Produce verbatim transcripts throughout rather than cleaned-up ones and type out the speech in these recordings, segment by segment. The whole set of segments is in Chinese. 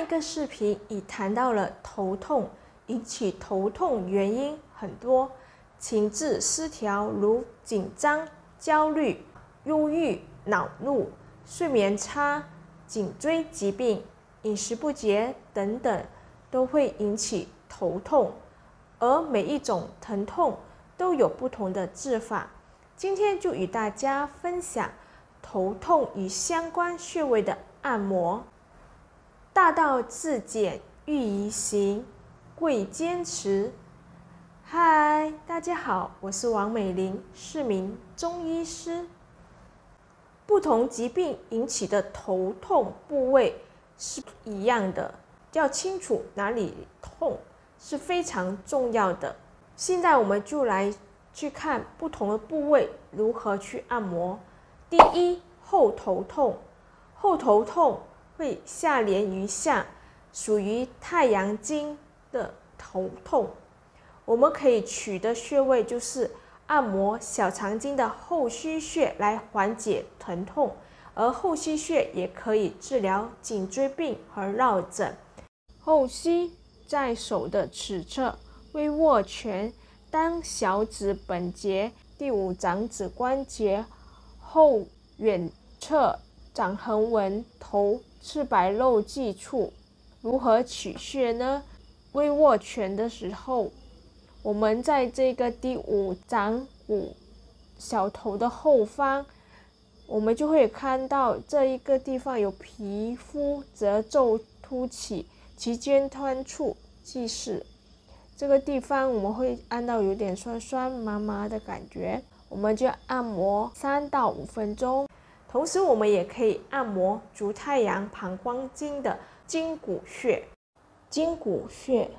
个视频已谈到了头痛，引起头痛原因很多，情志失调如紧张、焦虑、忧郁、恼怒、睡眠差、颈椎疾病、饮食不节等等，都会引起头痛。而每一种疼痛都有不同的治法。今天就与大家分享头痛与相关穴位的按摩。大道至简，欲宜行，贵坚持。嗨，大家好，我是王美玲，是名中医师。不同疾病引起的头痛部位是不一样的，要清楚哪里痛是非常重要的。现在我们就来去看不同的部位如何去按摩。第一，后头痛。后头痛会下连于下，属于太阳经的头痛。我们可以取的穴位就是按摩小肠经的后溪穴来缓解疼痛，而后溪穴也可以治疗颈椎病和落枕。后溪在手的尺侧，微握拳，当小指本节第五掌指关节后远侧掌横纹头赤白肉际处。如何取穴呢？微握拳的时候，我们在这个第五掌骨小头的后方，我们就会看到这一个地方有皮肤褶皱凸起，其尖端处即是这个地方，我们会按到有点酸酸麻麻的感觉，我们就按摩三到五分钟。同时我们也可以按摩足太阳膀胱经的筋骨穴。筋骨穴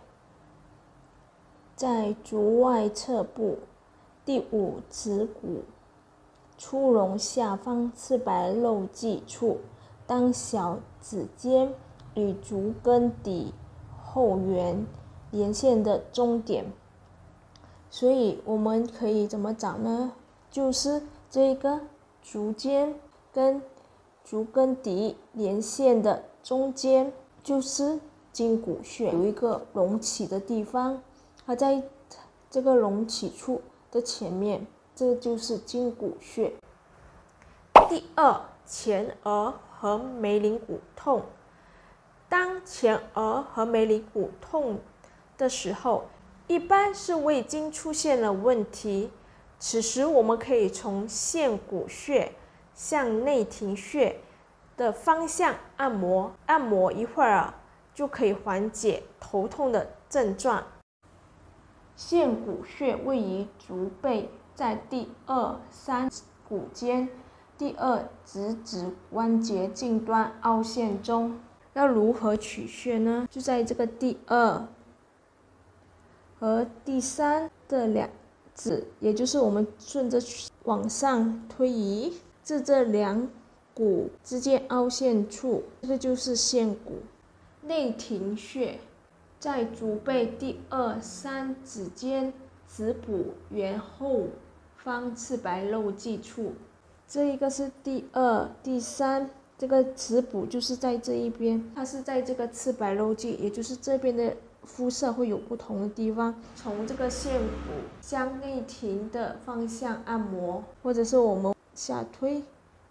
在足外侧部第五趾骨粗隆下方赤白肉际处，当小指尖与足跟底后缘连线的中点。所以我们可以怎么找呢？就是这个足尖跟足跟底连线的中间就是筋骨穴，有一个隆起的地方，它在这个隆起处的前面，这就是筋骨穴。第二，前额和眉棱骨痛。当前额和眉棱骨痛的时候，一般是胃经出现了问题，此时我们可以从线骨穴向内庭穴的方向按摩，按摩一会儿啊，就可以缓解头痛的症状。线骨穴位于足背，在第二、三骨间第二趾指关节近端凹陷中。要如何取穴呢？就在这个第二和第三的两指，也就是我们顺着往上推移至这两骨之间凹陷处，这个就是线骨。内庭穴在足背第二、三指间趾骨缘后方赤白肉际处，这一个是第二、第三。这个趾骨就是在这一边，它是在这个赤白肉际，也就是这边的肤色会有不同的地方。从这个线骨向内庭的方向按摩，或者是我们下推，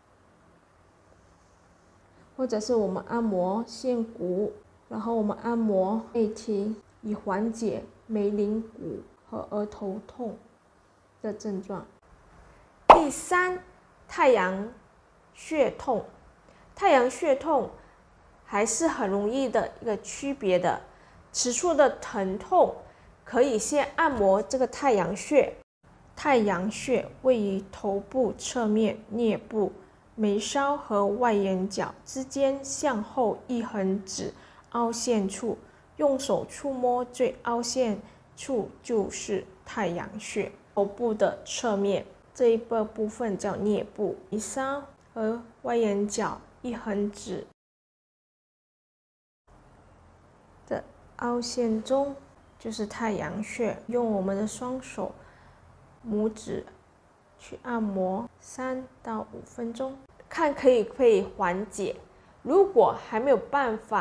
或者是我们按摩线骨，然后我们按摩内庭，以缓解眉棱骨和额头痛的症状。第三，太阳穴痛。太阳穴痛还是很容易的一个区别的，此处的疼痛可以先按摩这个太阳穴。太阳穴位于头部侧面颞部眉梢和外眼角之间向后一横指凹陷处，用手触摸最凹陷处就是太阳穴。头部的侧面这一个部分叫颞部，眉梢和外眼角一横指的凹陷中就是太阳穴。用我们的双手拇指去按摩三到五分钟，看可以可以缓解。如果还没有办法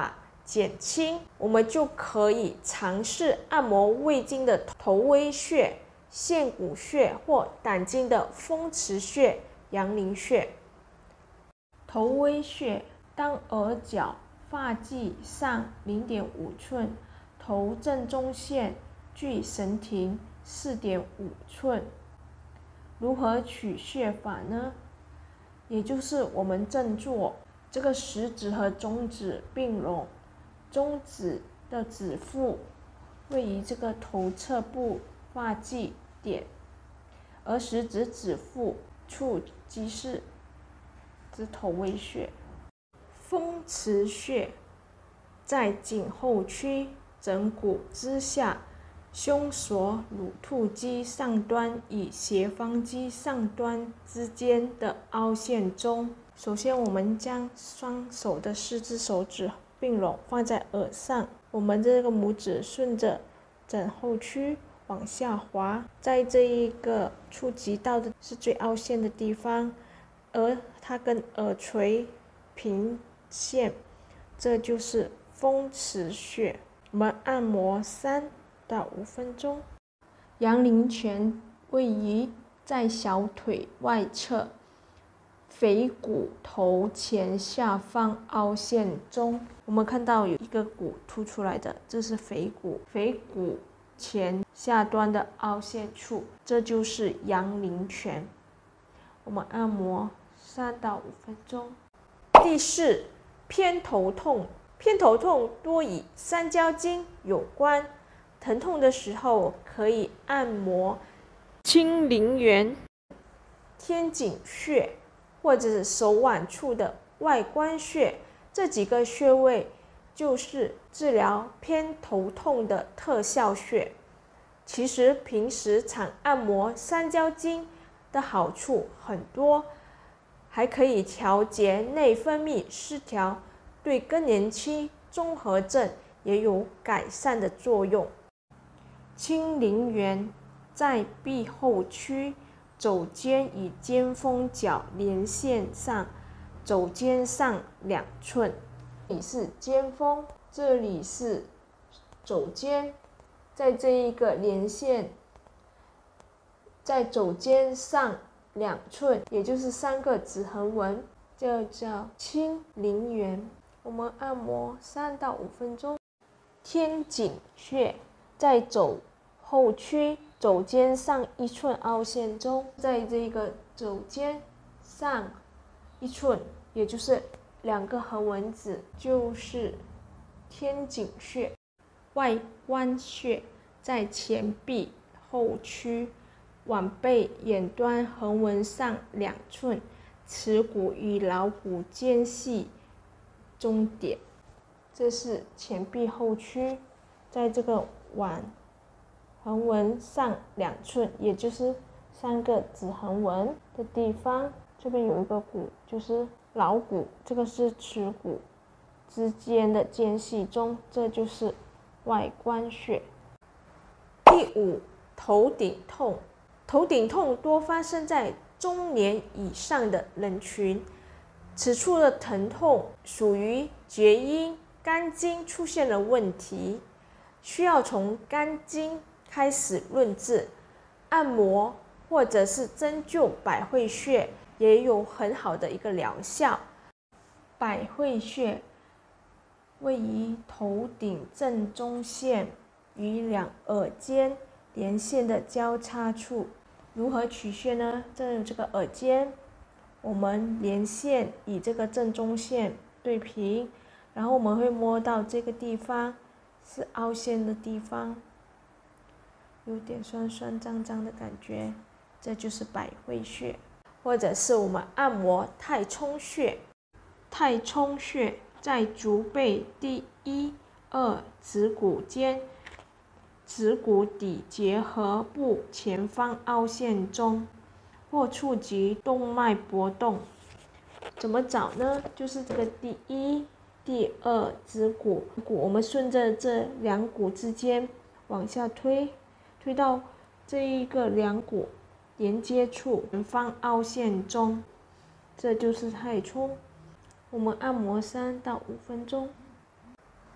减轻，我们就可以尝试按摩胃经的头微穴、线骨穴或胆经的风池穴、阳陵穴。头微穴，当额角发际上 零点五寸，头正中线距神庭 四点五寸。如何取穴法呢？也就是我们正坐，这个食指和中指并拢，中指的指腹位于这个头侧部发际点，而食指指腹处即是指头微穴。风池穴在颈后区枕骨之下，胸锁乳突肌上端与斜方肌上端之间的凹陷中。首先，我们将双手的四只手指并拢放在耳上，我们这个拇指顺着枕后区往下滑，在这一个触及到的是最凹陷的地方，而它跟耳垂平线，这就是风池穴。我们按摩三到五分钟。阳陵泉位于在小腿外侧腓骨头前下方凹陷中。我们看到有一个骨凸出来的，这是腓骨，腓骨前下端的凹陷处，这就是阳陵泉。我们按摩三到五分钟。第四，偏头痛。偏头痛多与三焦经有关，疼痛的时候可以按摩清陵园、天井穴或者是手腕处的外关穴，这几个穴位就是治疗偏头痛的特效穴。其实平时常按摩三焦经的好处很多，还可以调节内分泌失调，对更年期综合症也有改善的作用。清陵园在臂后区肘尖与肩峰角连线上，肘尖上两寸。这里是肩峰，这里是肘尖，在这一个连线，在肘尖上两寸，也就是三个指横纹，这叫清陵园。我们按摩三到五分钟。天井穴在肘后区肘尖上一寸凹陷中，在这个肘尖上一寸，也就是两个横纹子，就是天井穴。外关穴在前臂后区腕背眼端横纹上两寸，耻骨与桡骨间隙中点，这是前臂后区，在这个腕横纹上两寸，也就是三个指横纹的地方，这边有一个骨，就是桡骨，这个是耻骨之间的间隙中，这就是外关穴。第五，头顶痛。头顶痛多发生在中年以上的人群，此处的疼痛属于厥阴肝经出现了问题，需要从肝经开始论治，按摩或者是针灸百会穴也有很好的一个疗效。百会穴位于头顶正中线与两耳尖连线的交叉处。如何取穴呢？这这个耳尖，我们连线以这个正中线对平，然后我们会摸到这个地方是凹陷的地方，有点酸酸胀胀的感觉，这就是百会穴。或者是我们按摩太冲穴。太冲穴在足背第一、二趾骨间趾骨底结合部前方凹陷中，或触及动脉搏动。怎么找呢？就是这个第一、第二趾骨，我们顺着这两骨之间往下推，推到这一个两骨连接处前方凹陷中，这就是太冲。我们按摩三到五分钟。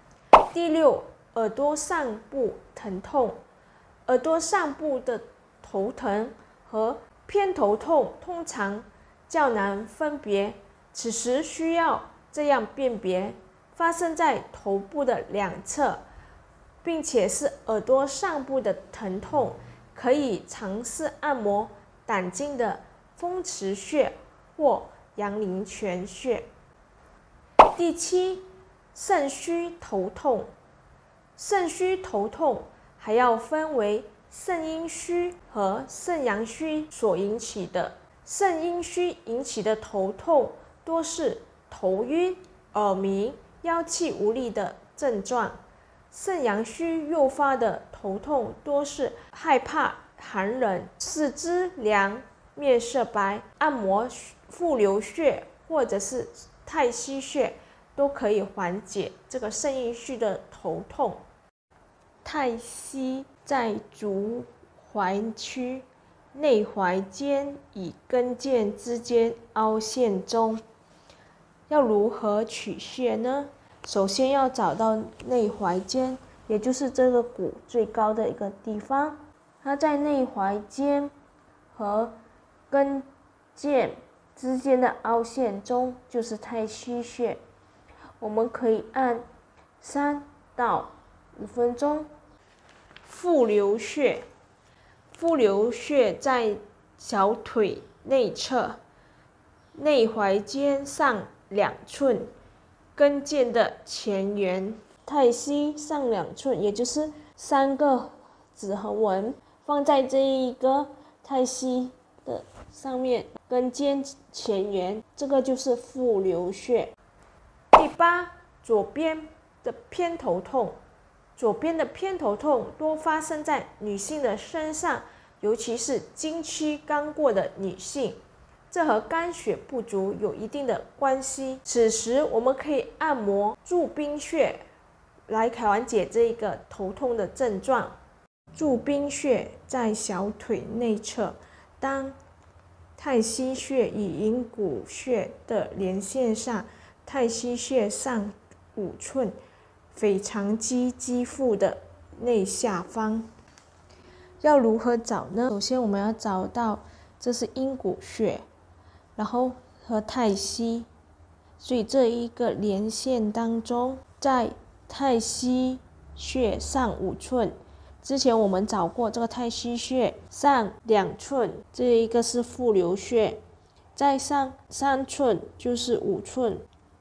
第六，耳朵上部疼痛。耳朵上部的头疼和偏头痛通常较难分别，此时需要这样辨别：发生在头部的两侧，并且是耳朵上部的疼痛，可以尝试按摩胆经的风池穴或阳陵泉穴。第七，肾虚头痛。肾虚头痛还要分为肾阴虚和肾阳虚所引起的。肾阴虚引起的头痛多是头晕、耳鸣、腰气无力的症状。肾阳虚诱发的头痛多是害怕寒冷、四肢凉、面色白。按摩复流穴或者是太溪穴都可以缓解这个肾阴虚的头痛。太溪在足踝区内踝尖与跟腱之间凹陷中。要如何取穴呢？首先要找到内踝尖，也就是这个骨最高的一个地方。它在内踝尖和跟腱之间的凹陷中，就是太溪穴。我们可以按三到五分钟。复流穴，复流穴在小腿内侧，内踝尖上两寸，跟腱的前缘。太溪上两寸，也就是三个指横纹放在这一个太溪的上面，跟腱前缘，这个就是复流穴。第八，左边的偏头痛。左边的偏头痛多发生在女性的身上，尤其是经期刚过的女性，这和肝血不足有一定的关系。此时我们可以按摩足冰穴来缓解这一个头痛的症状。足冰穴在小腿内侧，当太溪穴与隐骨穴的连线上，太溪穴上五寸，腓肠肌肌腹的内下方。要如何找呢？首先我们要找到这是阴骨穴，然后和太溪，所以这一个连线当中，在太溪穴上五寸。之前我们找过这个太溪穴上两寸，这一个是复流穴，再上三寸就是五寸。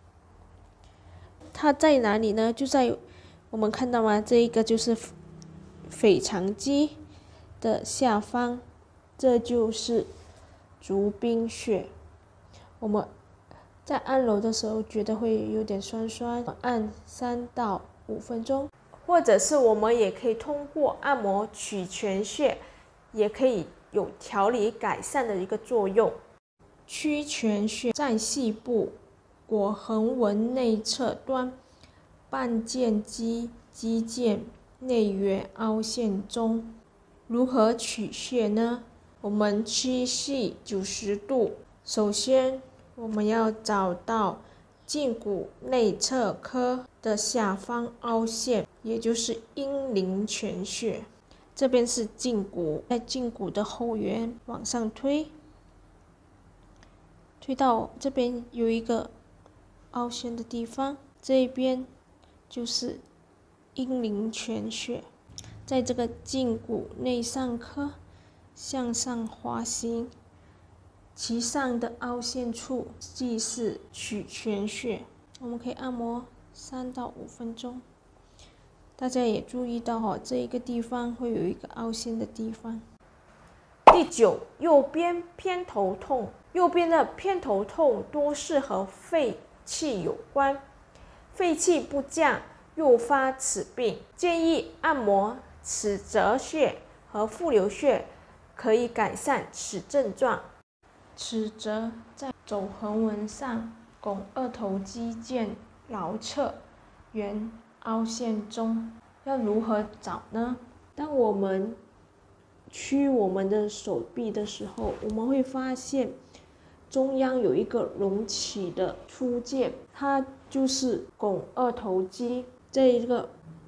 它在哪里呢？就在我们看到吗？这一个就是腓肠肌的下方，这就是足冰穴。我们在按揉的时候觉得会有点酸酸，按三到五分钟，或者是我们也可以通过按摩曲泉穴，也可以有调理改善的一个作用。曲泉穴在膝部腘横纹内侧端，半腱肌肌腱内缘凹陷中。如何取穴呢？我们屈膝九十度，首先我们要找到胫骨内侧髁的下方凹陷，也就是阴陵泉穴。这边是胫骨，在胫骨的后缘往上推，推到这边有一个凹陷的地方，这一边就是阴陵泉穴。在这个胫骨内上髁向上滑行，其上的凹陷处即是曲泉穴。我们可以按摩三到五分钟。大家也注意到哈，这一个地方会有一个凹陷的地方。第九，右边偏头痛。右边的偏头痛多是和肺气有关，肺气不降诱发此病，建议按摩尺泽穴和复流穴，可以改善此症状。尺泽在肘横纹上，拱二头肌腱桡侧缘凹陷中。要如何找呢？当我们屈我们的手臂的时候，我们会发现中央有一个隆起的粗腱，它就是肱二头肌。这一个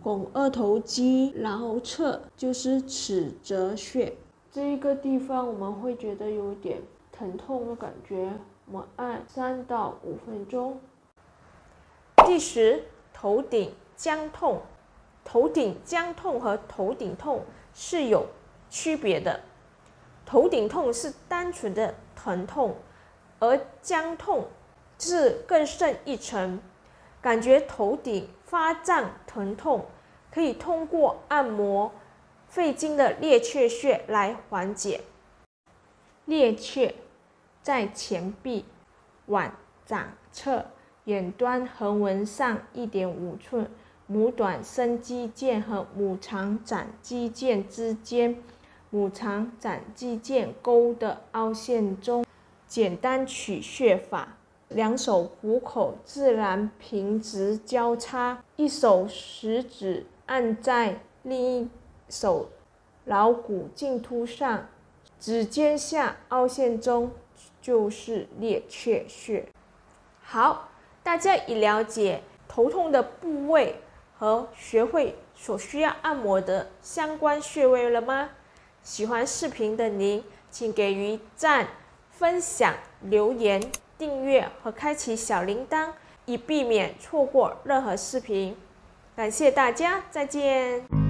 肱二头肌桡侧就是尺泽穴，这一个地方我们会觉得有点疼痛的感觉，我们按三到五分钟。第十，头顶僵痛。头顶僵痛和头顶痛是有区别的，头顶痛是单纯的疼痛，而僵痛是更胜一层，感觉头顶发胀疼痛，可以通过按摩肺经的列缺穴来缓解。列缺在前臂腕掌侧远端横纹上 一点五寸，拇短伸肌腱和拇长展肌腱之间，拇长展肌腱沟的凹陷中。简单取穴法：两手虎口自然平直交叉，一手食指按在另一手桡骨茎突上，指尖下凹陷中就是列缺穴。好，大家已了解头痛的部位和学会所需要按摩的相关穴位了吗？喜欢视频的您，请给予赞、分享、留言、订阅和开启小铃铛，以避免错过任何视频。感谢大家，再见。